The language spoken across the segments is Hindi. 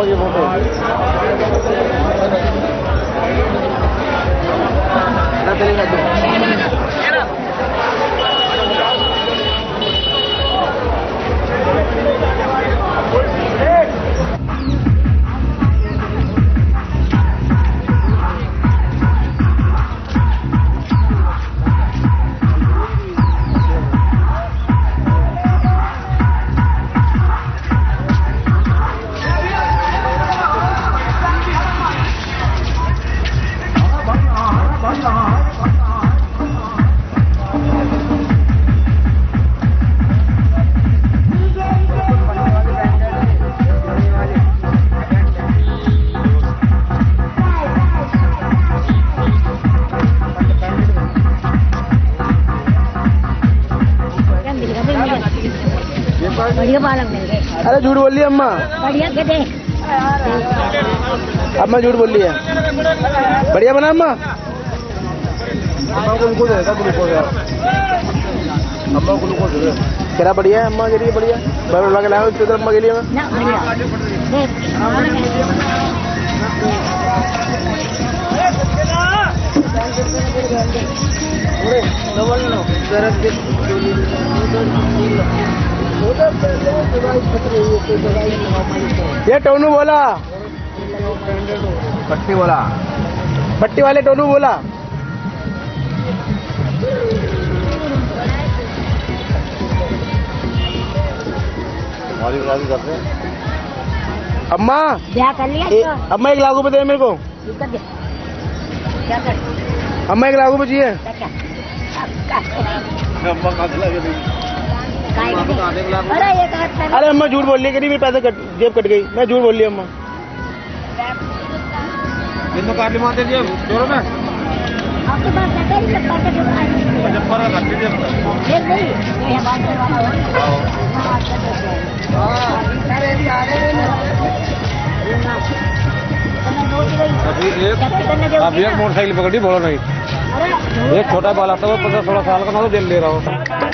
ये फोटो बढ़िया पालक मिल गए। अरे झूठ बोल रही है अम्मा। बढ़िया के दे। अम्मा झूठ बोल रही है। बढ़िया बना अम्मा। अम्मा ग्लूकोज है, ग्लूकोज है। अम्मा ग्लूकोज है। क्या बढ़िया है अम्मा के लिए? बढ़िया बर्गर लगा लाया उसके तरफ अम्मा के लिए मैं। ना बढ़िया। ये टोनू बोला, पट्टी बोला, पट्टी वाले टोनू बोला। अम्मा क्या कर लिया? अम्मा 1 लाख रुपए दे मेरे को। क्या कर? अम्मा 1 लाख रुपए चाहिए। अरे अम्मा झूठ बोल रही है कि मेरे पैसे जेब कट गई। मैं झूठ बोल रही अम्मा। काट ली माते जेब जोरों में। आपके पास अब एक मोटरसाइकिल पकड़ी, बोलो नहीं। एक छोटा बाल आता है 15-16 साल का, मैं तो जेल ले रहा हूँ।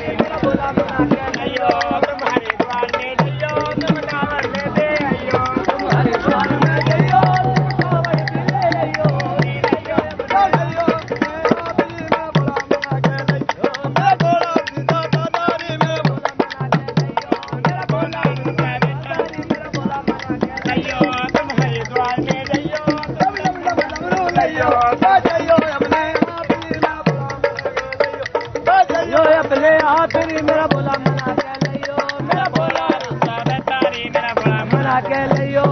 मेरा बोला मना के लियो, मेरा बोला तारी, मेरा बोला मना के लियो।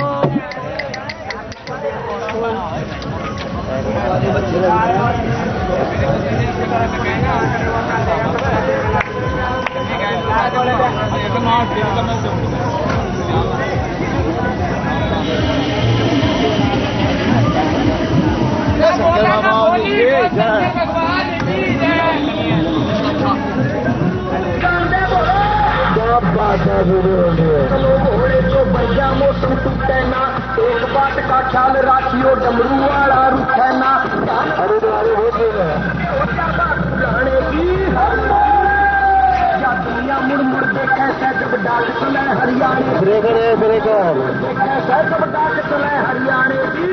एक बात का ख्याल राखियो, डमरू वाला रुखे ना। अरे दुनिया मुड़ मुड़ देखे जब डाल चले हरियाणा। ब्रेकर जब डाल चले हरियाणा की।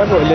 क्या बोले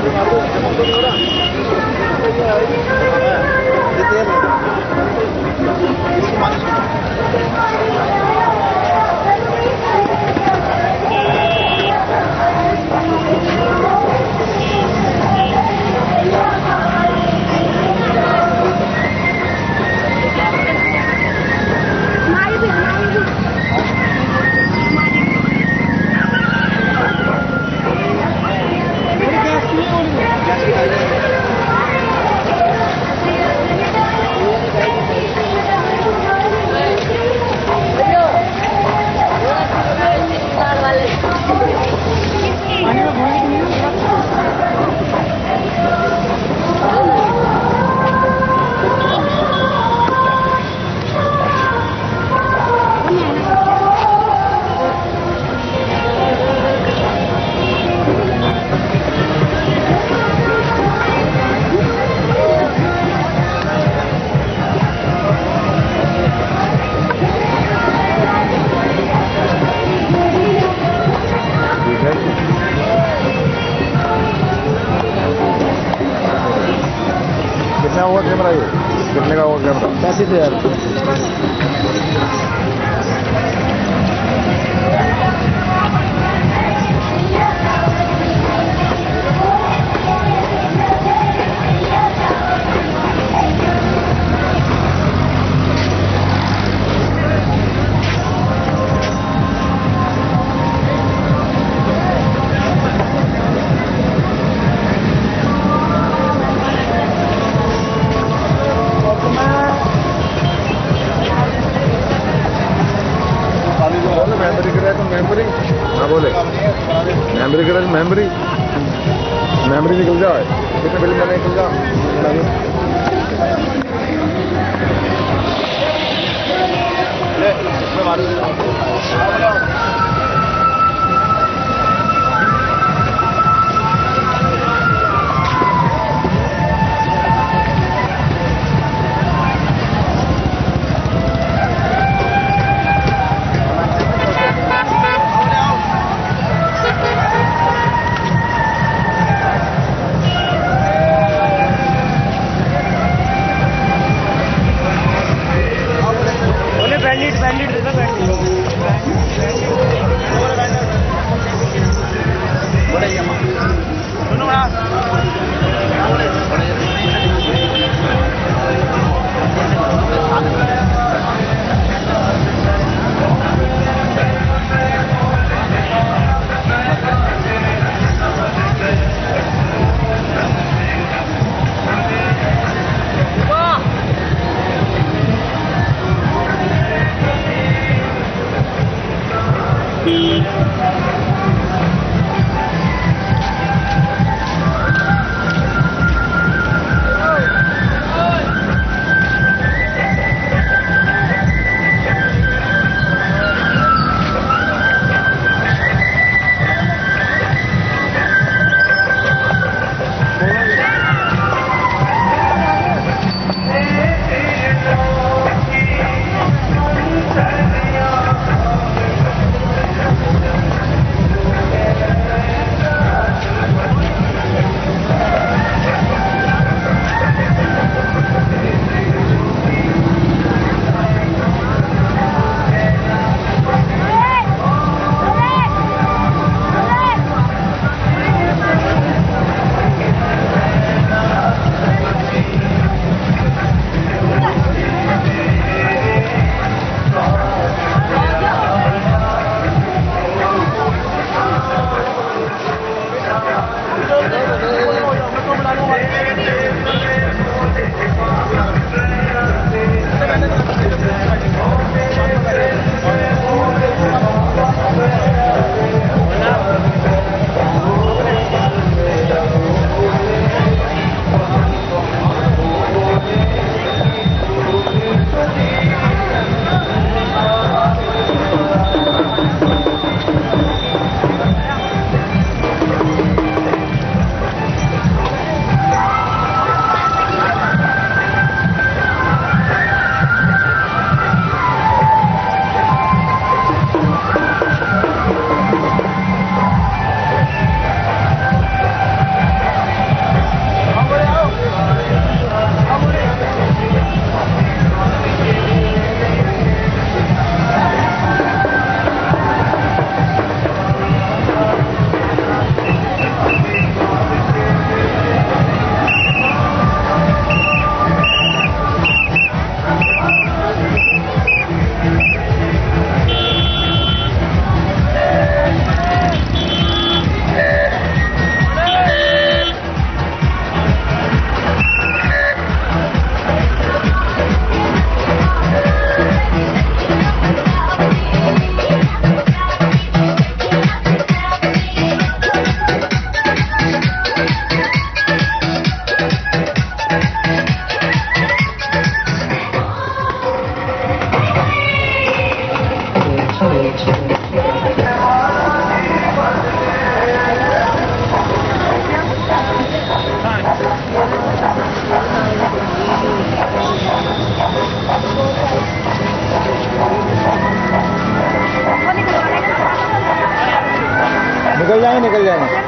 कितना हुआ कैमरा? ये कितने का हुआ कैमरा? 35,000। हाँ बोले मेमोरी करें, मेमोरी निकल जाए कितने बिल में निकल जाए। निकल जाएंगे निकल जाएंगे